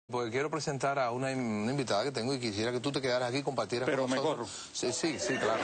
Porque quiero presentar a una invitada que tengo y quisiera que tú te quedaras aquí y compartieras con nosotros. Pero me corro. Sí, claro.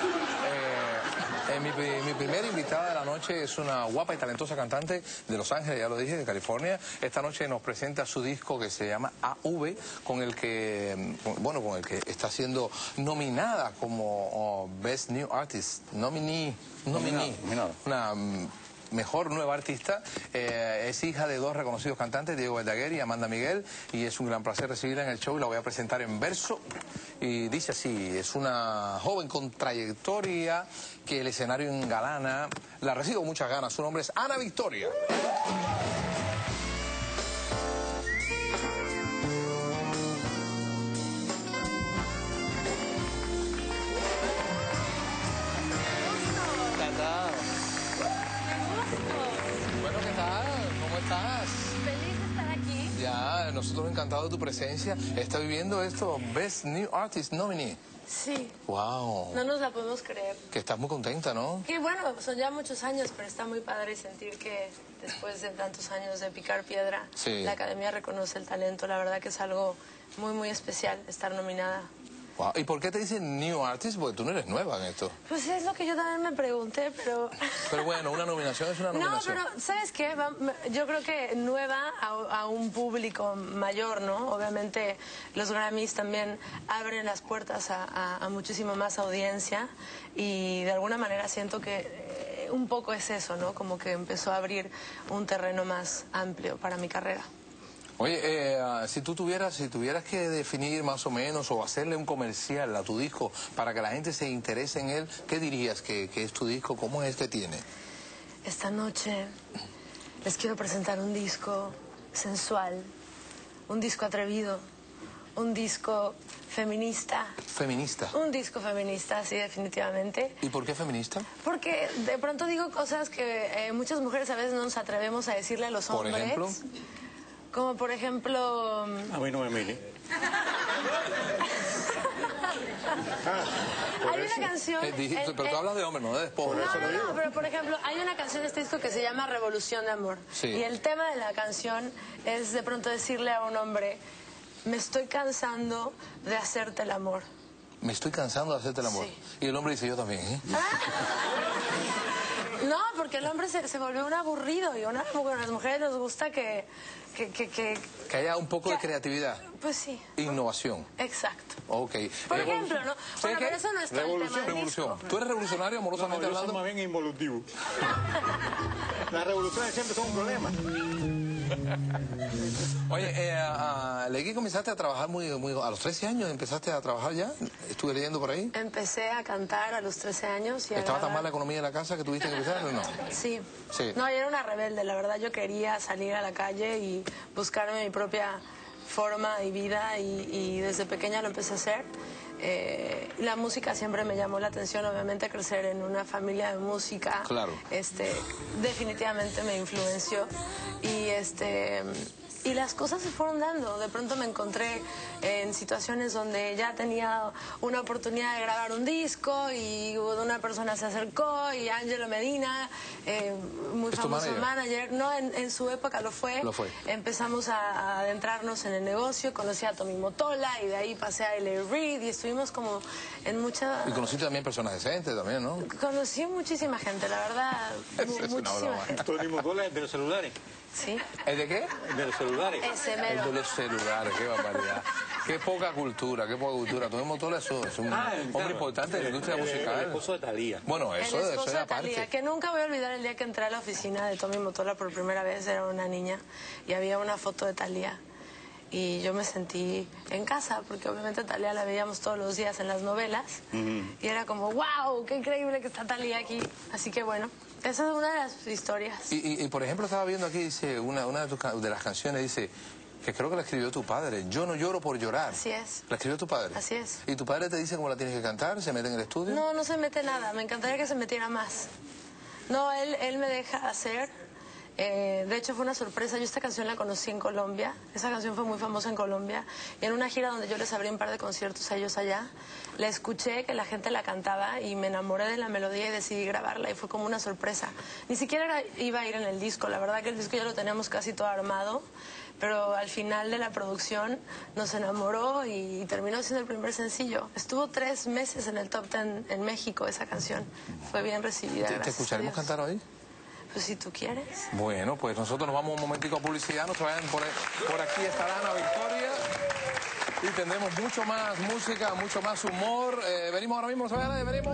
Mi primera invitada de la noche es una guapa y talentosa cantante de Los Ángeles, ya lo dije, de California. Esta noche nos presenta su disco que se llama AV, con el que está siendo nominada como Best New Artist, nominada. Una mejor nueva artista. Es hija de dos reconocidos cantantes, Diego Verdaguer y Amanda Miguel, y es un gran placer recibirla en el show y la voy a presentar en verso. Y dice así: es una joven con trayectoria que el escenario engalana, la recibo con muchas ganas. Su nombre es Ana Victoria. ¿Qué tal? ¿Cómo estás? Feliz de estar aquí. Ya, nosotros encantados de tu presencia. Está viviendo esto, Best New Artist Nominee. Sí. Wow. No nos la podemos creer. Que estás muy contenta, ¿no? Que bueno, son ya muchos años, pero está muy padre sentir que después de tantos años de picar piedra, sí, la Academia reconoce el talento. La verdad que es algo muy, muy especial estar nominada. Wow. ¿Y por qué te dicen New Artist? Porque tú no eres nueva en esto. Pues es lo que yo también me pregunté, pero... Pero bueno, una nominación es una nominación. No, pero ¿sabes qué? Yo creo que nueva a un público mayor, ¿no? Obviamente los Grammys también abren las puertas a muchísimo más audiencia y de alguna manera siento que un poco es eso, ¿no? Como que empezó a abrir un terreno más amplio para mi carrera. Oye, si tuvieras que definir más o menos o hacerle un comercial a tu disco para que la gente se interese en él, ¿qué dirías que es tu disco? ¿Cómo es que tiene? Esta noche les quiero presentar un disco sensual, un disco atrevido, un disco feminista. ¿Feminista? Un disco feminista, sí, definitivamente. ¿Y por qué feminista? Porque de pronto digo cosas que muchas mujeres a veces no nos atrevemos a decirle a los hombres. ¿Por ejemplo? Como por ejemplo... A mí no me mire. Hay una canción... pero tú hablas de hombre, no de despojo. No, pero por ejemplo, hay una canción de este disco que se llama Revolución de Amor. Sí. Y el tema de la canción es de pronto decirle a un hombre: me estoy cansando de hacerte el amor. Me estoy cansando de hacerte el amor. Sí. Y el hombre dice: yo también, ¿eh? No, porque el hombre se volvió un aburrido y a las mujeres nos gusta que haya un poco de creatividad. Pues sí. Innovación. Exacto. Ok. Por ejemplo, ¿no? Bueno, pero eso no está en el tema del Revolución. disco. ¿Tú eres revolucionario amorosamente No, yo soy hablando? más bien involutivo. Las revoluciones siempre son un problema. Oye, leí que comenzaste a trabajar a los 13 años, ¿empezaste a trabajar ya? Estuve leyendo por ahí. Empecé a cantar a los 13 años. Y ¿Estaba tan mal la economía de la casa que tuviste que empezar o no? Sí. Sí. No, yo era una rebelde, la verdad. Yo quería salir a la calle y buscarme mi propia forma y vida y desde pequeña lo empecé a hacer. La música siempre me llamó la atención, obviamente crecer en una familia de música. Claro. Definitivamente me influenció y las cosas se fueron dando. De pronto me encontré en situaciones donde ya tenía una oportunidad de grabar un disco y una persona se acercó y Ángelo Medina, muy famoso manager, no, en su época lo fue. Empezamos a adentrarnos en el negocio, conocí a Tommy Mottola y de ahí pasé a L.A. Reid y estuvimos como en mucha... Y conociste también personas decentes también, ¿no? Conocí muchísima gente, la verdad, muchísima gente. Tommy Mottola es de los celulares. Sí. ¿El de qué? De los celulares. Ese mero. El de los celulares, qué barbaridad. Qué poca cultura, qué poca cultura. Tommy Mottola es un hombre importante de la industria musical. El esposo de Thalía. Bueno, eso es aparte. Que nunca voy a olvidar el día que entré a la oficina de Tommy Mottola por primera vez. Era una niña y había una foto de Thalía. Y yo me sentí en casa, porque obviamente Thalía la veíamos todos los días en las novelas. Y era como, wow, qué increíble que está Thalía aquí. Así que bueno, esa es una de las historias. Y por ejemplo, estaba viendo aquí, dice, una de las canciones dice, que creo que la escribió tu padre: yo no lloro por llorar. Así es. ¿La escribió tu padre? Así es. ¿Y tu padre te dice cómo la tienes que cantar? ¿Se mete en el estudio? No, no se mete nada. Me encantaría que se metiera más. No, él me deja hacer. De hecho fue una sorpresa, yo esta canción la conocí en Colombia, esa canción fue muy famosa en Colombia y en una gira donde yo les abrí un par de conciertos a ellos allá, la escuché que la gente la cantaba y me enamoré de la melodía y decidí grabarla y fue como una sorpresa. Ni siquiera iba a ir en el disco, la verdad que el disco ya lo teníamos casi todo armado, pero al final de la producción nos enamoró y terminó siendo el primer sencillo. Estuvo 3 meses en el top 10 en México esa canción. Fue bien recibida. ¿Te escucharemos cantar hoy? Pues si tú quieres. Bueno, pues nosotros nos vamos un momentico a publicidad, no se vayan por aquí estará Ana Victoria y tendremos mucho más música, mucho más humor. Venimos ahora mismo, no se vayan, venimos.